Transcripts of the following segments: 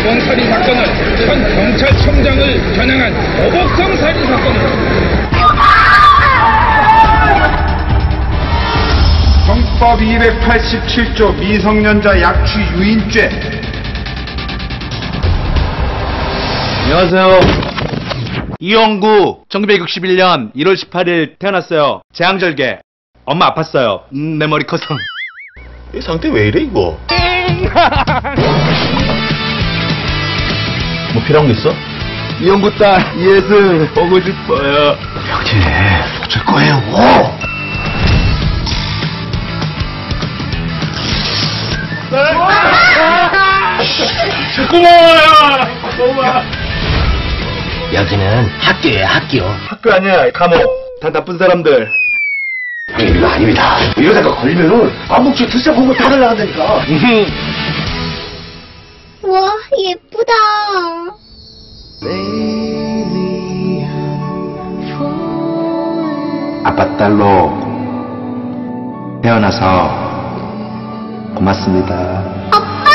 주범살인 사건은 현 경찰청장을 겨냥한 보복성 살인 사건입니다. 형법 287조 미성년자 약취 유인죄. 안녕하세요. 이영구 1961년 1월 18일 태어났어요. 재앙절개. 엄마 아팠어요. 내 머리 커서. 이 상태 왜 이래 이거? 뭐 필요한 거 있어? 이영구 딸 예슬 보고 싶어요. 형제 어쩔 거예요? 고마워요. 여기는 학교예요, 학교. 학교 아니야, 감옥. 다 나쁜 사람들. 형님 이거 아닙니다. 이러다가 걸리면은 암묵주 드셔 본거 다 날라간다니까. 와, 예쁘다. 아빠 딸로 태어나서 고맙습니다. 아빠!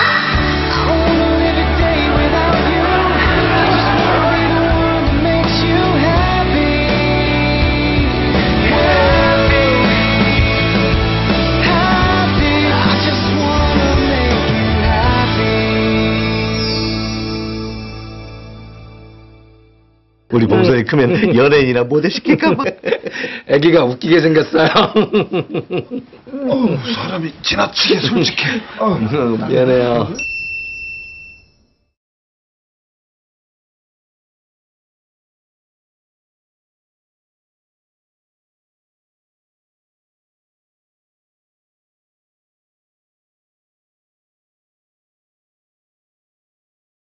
우리 봉선이 크면 연예인이나 모델 시킬까봐. 애기가 웃기게 생겼어요. 사람이 지나치게 솔직해. 미안해요.